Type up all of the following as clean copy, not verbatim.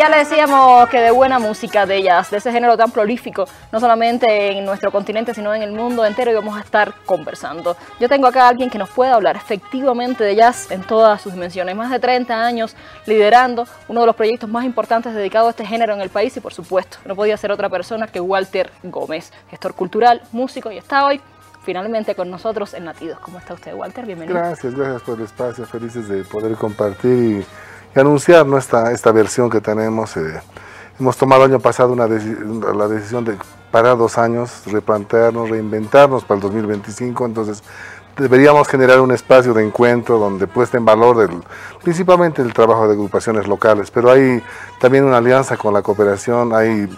ya le decíamos que de buena música de ellas, de ese género tan prolífico, no solamente en nuestro continente, sino en el mundo entero, y vamos a estar conversando. Yo tengo acá a alguien que nos puede hablar efectivamente de jazz en todas sus dimensiones. Más de 30 años liderando uno de los proyectos más importantes dedicados a este género en el país, y por supuesto, no podía ser otra persona que Walter Gómez, gestor cultural, músico, y está hoy finalmente con nosotros en Latidos. ¿Cómo está usted, Walter? Bienvenido. Gracias por el espacio, felices de poder compartir y anunciar esta versión que tenemos. Hemos tomado el año pasado la decisión de parar 2 años, replantearnos, reinventarnos para el 2025, entonces deberíamos generar un espacio de encuentro donde puesta en valor principalmente el trabajo de agrupaciones locales, pero hay también una alianza con la cooperación,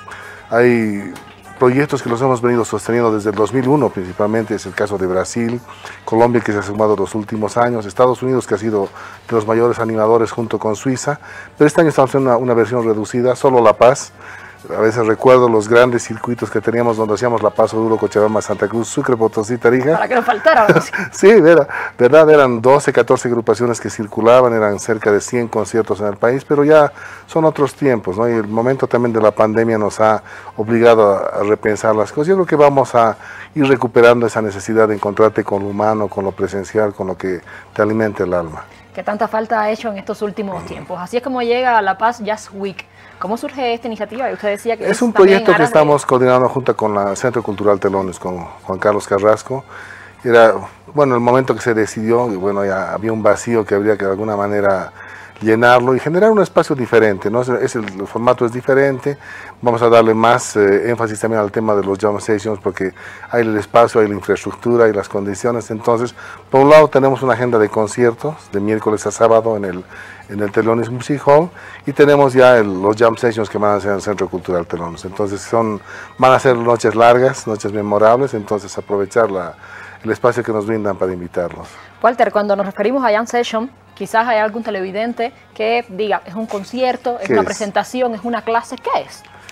hay proyectos que los hemos venido sosteniendo desde el 2001 principalmente, es el caso de Brasil, Colombia que se ha sumado los últimos años, Estados Unidos que ha sido de los mayores animadores junto con Suiza, pero este año estamos haciendo una versión reducida, solo La Paz. A veces recuerdo los grandes circuitos que teníamos donde hacíamos La Paz, Oruro, Cochabamba, Santa Cruz, Sucre, Potosí, Tarija. Para que no faltara la música. Sí, verdad, eran 12, 14 agrupaciones que circulaban, eran cerca de 100 conciertos en el país, pero ya son otros tiempos, ¿no? Y el momento también de la pandemia nos ha obligado a repensar las cosas. Yo creo que vamos a ir recuperando esa necesidad de encontrarte con lo humano, con lo presencial, con lo que te alimenta el alma. Que tanta falta ha hecho en estos últimos tiempos. Así es como llega a La Paz Jazz Week. ¿Cómo surge esta iniciativa? Y usted decía que es un proyecto que estamos coordinando junto con el Centro Cultural Telones, con Juan Carlos Carrasco. Era, bueno, el momento que se decidió, y bueno, ya había un vacío que habría que de alguna manera llenarlo y generar un espacio diferente, ¿no? El formato es diferente, vamos a darle más énfasis también al tema de los jam sessions porque hay el espacio, hay la infraestructura, hay las condiciones. Entonces, por un lado tenemos una agenda de conciertos de miércoles a sábado en el Telones Music Hall, y tenemos ya los jam sessions que van a ser en el Centro Cultural Telones. Entonces van a ser noches largas, noches memorables, entonces aprovechar el espacio que nos brindan para invitarlos. Walter, cuando nos referimos a jam session, quizás hay algún televidente que diga, es un concierto, es una presentación, es una clase, ¿qué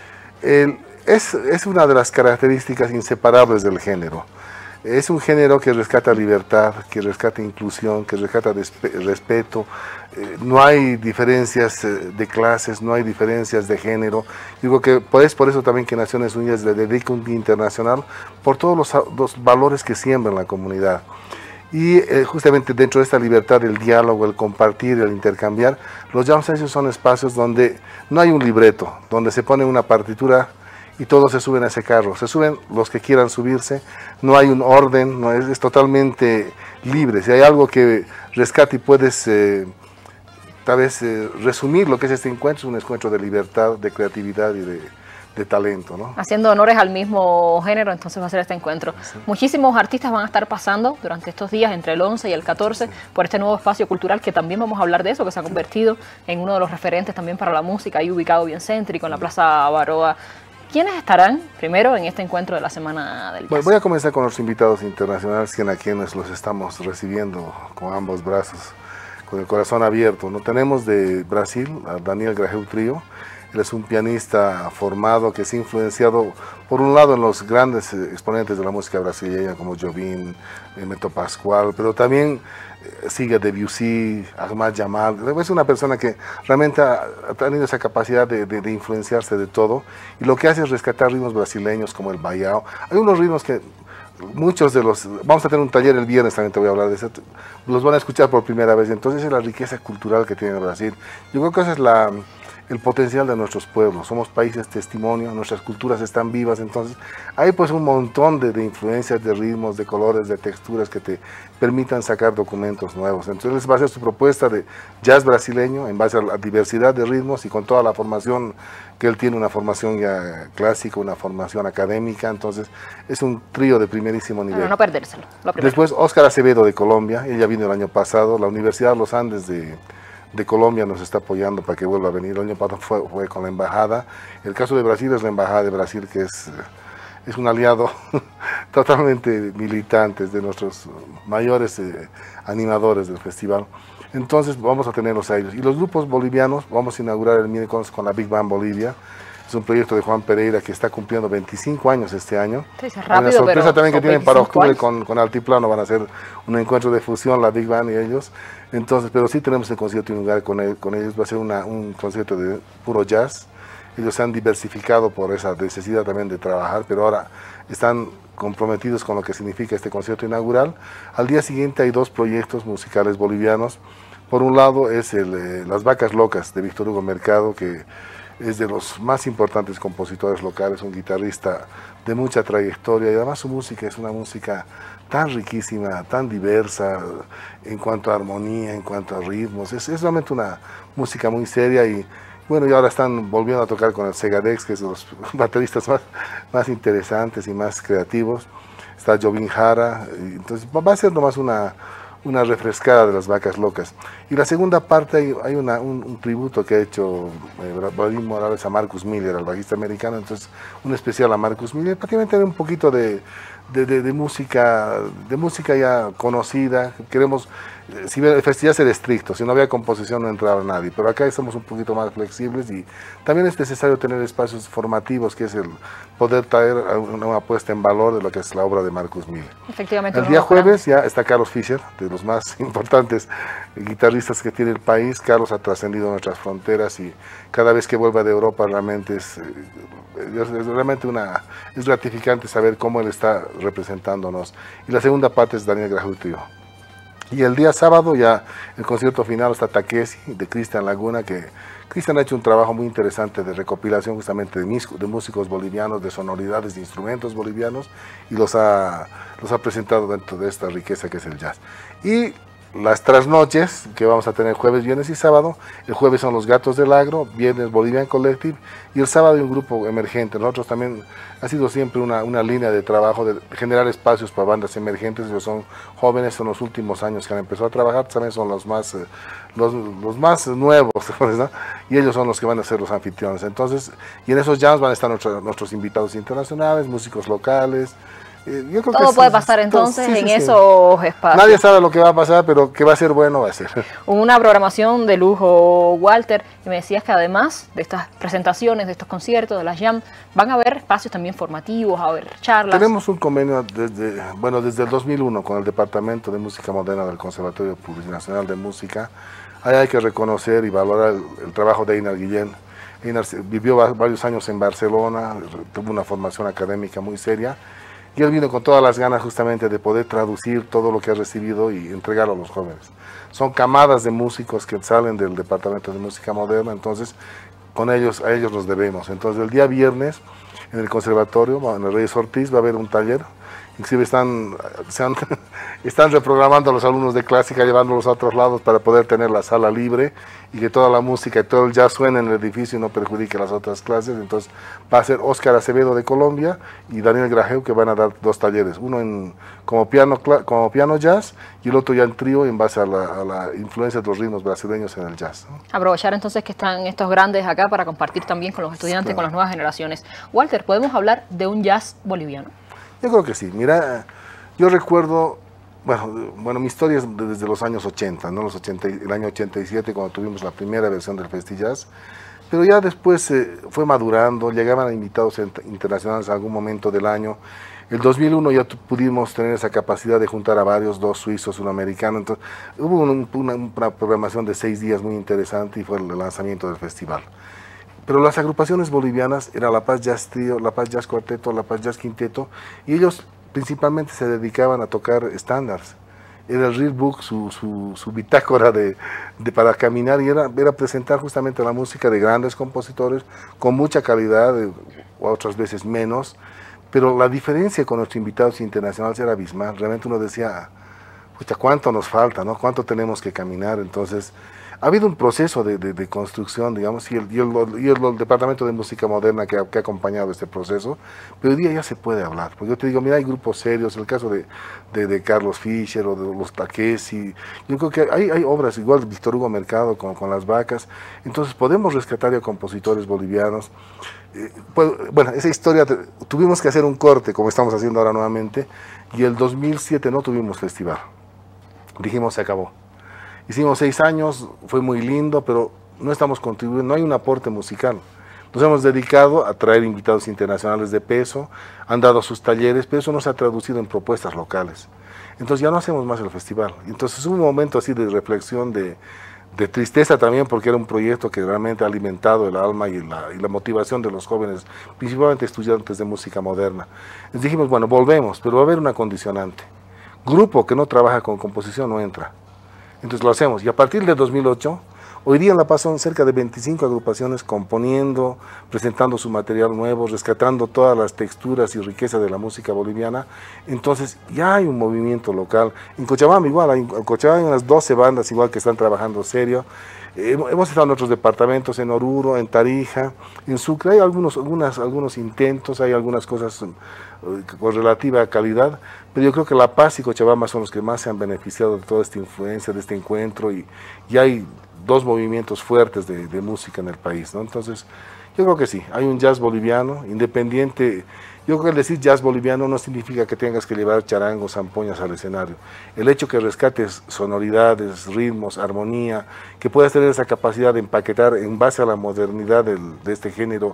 es? Es una de las características inseparables del género. Es un género que rescata libertad, que rescata inclusión, que rescata respeto. No hay diferencias de clases, no hay diferencias de género. Digo que es por eso también que Naciones Unidas le dedica un día internacional, por todos los valores que siembra en la comunidad. Y justamente dentro de esta libertad, el diálogo, el compartir, el intercambiar, los jam sessions son espacios donde no hay un libreto, donde se pone una partitura y todos se suben a ese carro, se suben los que quieran subirse, no hay un orden, es totalmente libre. Si hay algo que rescate y puedes tal vez resumir lo que es este encuentro, es un encuentro de libertad, de creatividad y de talento, ¿no? Haciendo honores al mismo género, entonces va a ser este encuentro. Sí. Muchísimos artistas van a estar pasando durante estos días, entre el 11 y el 14, por este nuevo espacio cultural, que también vamos a hablar de eso, que se ha convertido en uno de los referentes también para la música, ahí ubicado bien céntrico, en la Plaza Baroa. ¿Quiénes estarán primero en este encuentro de la Semana del Jazz? Bueno, voy a comenzar con los invitados internacionales, a quienes los estamos recibiendo con ambos brazos, con el corazón abierto, ¿no? Tenemos de Brasil a Daniel Grajeu Trio. Él es un pianista formado que se ha influenciado, por un lado, en los grandes exponentes de la música brasileña como Jobim, Hermeto Pascoal, pero también sigue a Debussy, Ahmad Jamal. Es una persona que realmente ha tenido esa capacidad de influenciarse de todo, y lo que hace es rescatar ritmos brasileños como el baião. Hay unos ritmos que muchos de los, vamos a tener un taller el viernes, también te voy a hablar de eso, los van a escuchar por primera vez. Entonces es la riqueza cultural que tiene Brasil. Yo creo que esa es el potencial de nuestros pueblos. Somos países testimonio, nuestras culturas están vivas, entonces hay pues un montón de influencias, de ritmos, de colores, de texturas que te permitan sacar documentos nuevos. Entonces va a ser su propuesta de jazz brasileño en base a la diversidad de ritmos y con toda la formación que él tiene, una formación ya clásica, una formación académica, entonces es un trío de primerísimo nivel. No perdérselo. Después Óscar Acevedo de Colombia, ella vino el año pasado, la Universidad de los Andes de Colombia nos está apoyando para que vuelva a venir. El año pasado fue con la embajada. El caso de Brasil es la embajada de Brasil, que es un aliado totalmente militante, de nuestros mayores animadores del festival. Entonces vamos a tenerlos a ellos. Y los grupos bolivianos, vamos a inaugurar el miércoles con la Big Band Bolivia. Es un proyecto de Juan Pereira que está cumpliendo 25 años este año. Sí, es Hay rápido, una sorpresa pero también que son tienen para 25 octubre años. con Altiplano, van a hacer un encuentro de fusión, la Big Band y ellos. Entonces, pero sí tenemos el concierto en lugar con ellos, va a ser un concierto de puro jazz. Ellos se han diversificado por esa necesidad también de trabajar, pero ahora están comprometidos con lo que significa este concierto inaugural. Al día siguiente hay dos proyectos musicales bolivianos. Por un lado es Las Vacas Locas de Víctor Hugo Mercado, que es de los más importantes compositores locales, un guitarrista de mucha trayectoria y además su música es una música tan riquísima, tan diversa en cuanto a armonía, en cuanto a ritmos. Es realmente una música muy seria y bueno, y ahora están volviendo a tocar con el Segadex, que es de los bateristas más interesantes y más creativos. Está Jobim Jara, y entonces va a ser nomás una refrescada de Las Vacas Locas. Y la segunda parte hay un tributo que ha hecho Vladimir Morales a Marcus Miller, al bajista americano, entonces un especial a Marcus Miller, prácticamente un poquito de música ya conocida. Queremos, si bien el festival ser estricto, si no había composición no entraba nadie, pero acá estamos un poquito más flexibles y también es necesario tener espacios formativos, que es el poder traer una puesta en valor de lo que es la obra de Marcus Miller. Efectivamente. El día jueves ya está Carlos Fischer, de los más importantes guitarristas que tiene el país. Carlos ha trascendido nuestras fronteras y cada vez que vuelve de Europa realmente es gratificante saber cómo él está representándonos. Y la segunda parte es Daniel Grajeu Trío. Y el día sábado ya el concierto final está Taquesi de Cristian Laguna, que Cristian ha hecho un trabajo muy interesante de recopilación justamente de músicos bolivianos, de sonoridades, de instrumentos bolivianos, y los ha presentado dentro de esta riqueza que es el jazz. Y las trasnoches que vamos a tener jueves, viernes y sábado. El jueves son los Gatos del Agro, viernes Bolivian Collective y el sábado hay un grupo emergente. Nosotros también ha sido siempre una línea de trabajo de generar espacios para bandas emergentes. Ellos son jóvenes, son los últimos años que han empezado a trabajar, también son los más nuevos, ¿no? Y ellos son los que van a ser los anfitriones. Entonces, y en esos jams van a estar nuestros invitados internacionales, músicos locales. Yo creo todo que puede pasar entonces sí, en sí. esos espacios. Nadie sabe lo que va a pasar, pero que va a ser bueno, va a ser. Una programación de lujo, Walter, y me decías que además de estas presentaciones, de estos conciertos, de las jam, van a haber espacios también formativos, a haber charlas. Tenemos un convenio desde el 2001 con el Departamento de Música Moderna del Conservatorio Plurinacional de Música. Ahí hay que reconocer y valorar el trabajo de Einar Guillén. Einar vivió varios años en Barcelona, tuvo una formación académica muy seria. Y él vino con todas las ganas justamente de poder traducir todo lo que ha recibido y entregarlo a los jóvenes. Son camadas de músicos que salen del Departamento de Música Moderna, entonces a ellos los debemos. Entonces el día viernes en el conservatorio, en el Reyes Ortiz, va a haber un taller. Inclusive están reprogramando a los alumnos de clásica, llevándolos a otros lados para poder tener la sala libre y que toda la música y todo el jazz suene en el edificio y no perjudique las otras clases. Entonces va a ser Óscar Acevedo de Colombia y Daniel Grajeu, que van a dar dos talleres, uno como piano jazz y el otro ya en trío en base a la influencia de los ritmos brasileños en el jazz, ¿no? Aprovechar entonces que están estos grandes acá para compartir también con los estudiantes, claro, con las nuevas generaciones. Walter, ¿podemos hablar de un jazz boliviano? Yo creo que sí. Mira, yo recuerdo, bueno, mi historia es desde los años 80, ¿no? El año 87, cuando tuvimos la primera versión del Festijazz, pero ya después fue madurando, llegaban invitados internacionales a algún momento del año. El 2001 ya pudimos tener esa capacidad de juntar a varios, dos suizos, un americano, entonces hubo una programación de 6 días muy interesante y fue el lanzamiento del festival. Pero las agrupaciones bolivianas era La Paz Jazz Trio, La Paz Jazz Cuarteto, La Paz Jazz Quinteto, y ellos principalmente se dedicaban a tocar estándares. Era el real book, su bitácora para caminar, y era presentar justamente la música de grandes compositores con mucha calidad, o otras veces menos, pero la diferencia con nuestros invitados internacionales era abismal. Realmente uno decía, pucha, ¿cuánto nos falta, no? ¿Cuánto tenemos que caminar? Entonces, ha habido un proceso de construcción, digamos, y el Departamento de Música Moderna que ha acompañado este proceso, pero hoy día ya se puede hablar, porque yo te digo, mira, hay grupos serios, el caso de Carlos Fischer o de los Taquesi, yo creo que hay obras, igual Víctor Hugo Mercado con Las Vacas, entonces podemos rescatar a compositores bolivianos. Bueno, esa historia, tuvimos que hacer un corte, como estamos haciendo ahora nuevamente, y el 2007 no tuvimos festival, dijimos se acabó. Hicimos 6 años, fue muy lindo, pero no estamos contribuyendo, no hay un aporte musical. Nos hemos dedicado a traer invitados internacionales de peso, han dado sus talleres, pero eso no se ha traducido en propuestas locales. Entonces ya no hacemos más el festival. Entonces hubo un momento así de reflexión, de tristeza también, porque era un proyecto que realmente ha alimentado el alma y la motivación de los jóvenes, principalmente estudiantes de música moderna. Les dijimos, bueno, volvemos, pero va a haber una condicionante. Grupo que no trabaja con composición no entra. Entonces lo hacemos. Y a partir de 2008, hoy día en La Paz son cerca de 25 agrupaciones componiendo, presentando su material nuevo, rescatando todas las texturas y riqueza de la música boliviana. Entonces ya hay un movimiento local. En Cochabamba igual, en Cochabamba hay unas 12 bandas igual que están trabajando serio. Hemos estado en otros departamentos, en Oruro, en Tarija, en Sucre. Hay algunos intentos, hay algunas cosas con relativa calidad, pero yo creo que La Paz y Cochabamba son los que más se han beneficiado de toda esta influencia, de este encuentro, y hay dos movimientos fuertes de música en el país, ¿no? Entonces, yo creo que sí, hay un jazz boliviano independiente. Yo creo que el decir jazz boliviano no significa que tengas que llevar charangos, zampoñas al escenario. El hecho que rescates sonoridades, ritmos, armonía, que puedas tener esa capacidad de empaquetar en base a la modernidad de este género,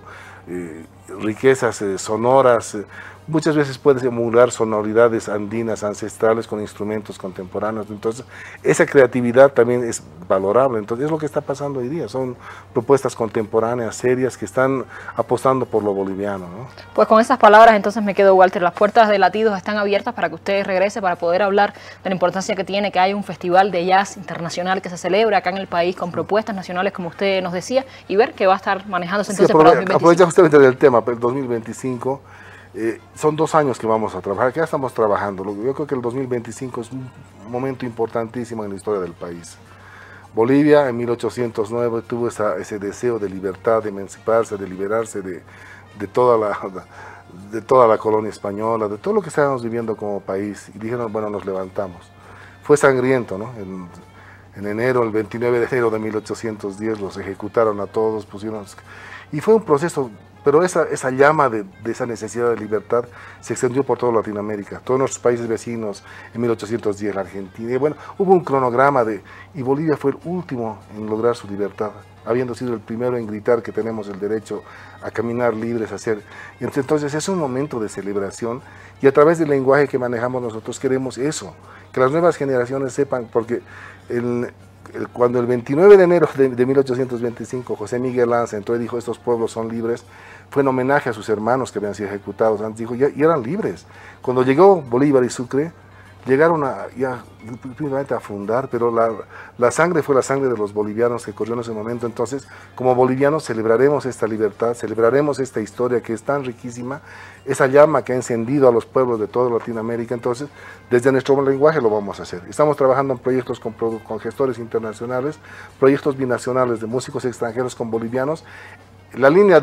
riquezas sonoras. Muchas veces puedes emular sonoridades andinas ancestrales con instrumentos contemporáneos. Entonces, esa creatividad también es valorable. Entonces, es lo que está pasando hoy día. Son propuestas contemporáneas, serias, que están apostando por lo boliviano, ¿no? Pues con esas palabras, entonces me quedo, Walter. Las puertas de Latidos están abiertas para que usted regrese, para poder hablar de la importancia que tiene que haya un festival de jazz internacional que se celebre acá en el país con propuestas nacionales, como usted nos decía, y ver qué va a estar manejándose entonces para 2025. Aprovecha justamente del tema, pero el 2025... son 2 años que vamos a trabajar, que ya estamos trabajando. Yo creo que el 2025 es un momento importantísimo en la historia del país. Bolivia en 1809 tuvo ese deseo de libertad, de emanciparse, de liberarse de toda la colonia española, de todo lo que estábamos viviendo como país, y dijeron, bueno, nos levantamos. Fue sangriento, ¿no? En enero, el 29 de enero de 1810 los ejecutaron a todos, y fue un proceso. Pero esa llama de esa necesidad de libertad se extendió por toda Latinoamérica, todos nuestros países vecinos, en 1810 la Argentina. Y bueno, hubo un cronograma y Bolivia fue el último en lograr su libertad, habiendo sido el primero en gritar que tenemos el derecho a caminar libres, a hacer. Entonces es un momento de celebración, y a través del lenguaje que manejamos nosotros queremos eso, que las nuevas generaciones sepan, porque cuando el 29 de enero de 1825 José Miguel Lanza entró y dijo, estos pueblos son libres, fue en homenaje a sus hermanos que habían sido ejecutados antes, dijo, y eran libres. Cuando llegó Bolívar y Sucre, llegaron primeramente a fundar, pero la sangre fue la sangre de los bolivianos que corrió en ese momento. Entonces, como bolivianos celebraremos esta libertad, celebraremos esta historia que es tan riquísima, esa llama que ha encendido a los pueblos de toda Latinoamérica. Entonces, desde nuestro lenguaje lo vamos a hacer. Estamos trabajando en proyectos con gestores internacionales, proyectos binacionales de músicos extranjeros con bolivianos. La línea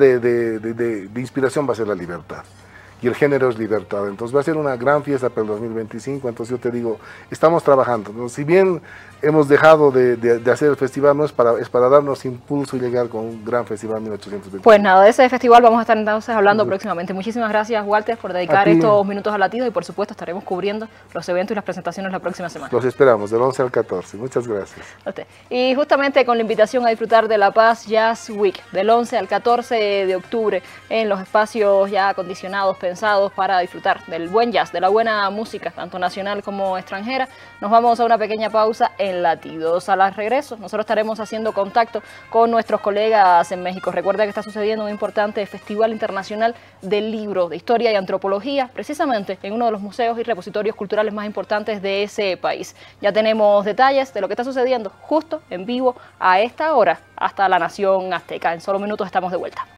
de inspiración va a ser la libertad. Y el género es libertad. Entonces va a ser una gran fiesta para el 2025. Entonces yo te digo, estamos trabajando. Entonces, si bien hemos dejado de hacer el festival, no es para darnos impulso y llegar con un gran festival en 1825. Pues nada, de ese festival vamos a estar entonces hablando próximamente. Muchísimas gracias, Walter, por dedicar estos minutos a Latidos, y por supuesto estaremos cubriendo los eventos y las presentaciones la próxima semana. Los esperamos del 11 al 14. Muchas gracias. A usted. Y justamente con la invitación a disfrutar de La Paz Jazz Week del 11 al 14 de octubre en los espacios ya acondicionados, pensados para disfrutar del buen jazz, de la buena música, tanto nacional como extranjera. Nos vamos a una pequeña pausa en Latidos. Al regreso, nosotros estaremos haciendo contacto con nuestros colegas en México. Recuerda que está sucediendo un importante Festival Internacional del Libro de Historia y Antropología, precisamente en uno de los museos y repositorios culturales más importantes de ese país. Ya tenemos detalles de lo que está sucediendo justo en vivo a esta hora hasta la Nación Azteca. En solo minutos estamos de vuelta.